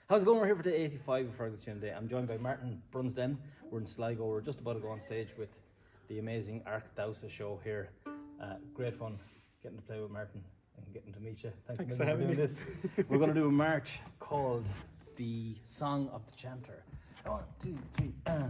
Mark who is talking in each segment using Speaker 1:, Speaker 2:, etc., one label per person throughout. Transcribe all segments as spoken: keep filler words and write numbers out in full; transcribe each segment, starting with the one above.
Speaker 1: How's it going? We're here for day eighty-five of Fergal today. I'm joined by Martin Brunsden. We're in Sligo. We're just about to go on stage with the amazing Áirc Damhsa show here. Uh, great fun getting to play with Martin and getting to meet you. Thanks, Thanks for doing this. We're going to do a march called the Song of the Chanter. One, two, three, uh.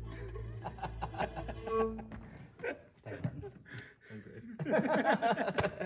Speaker 1: Thanks, Martin. I'm great.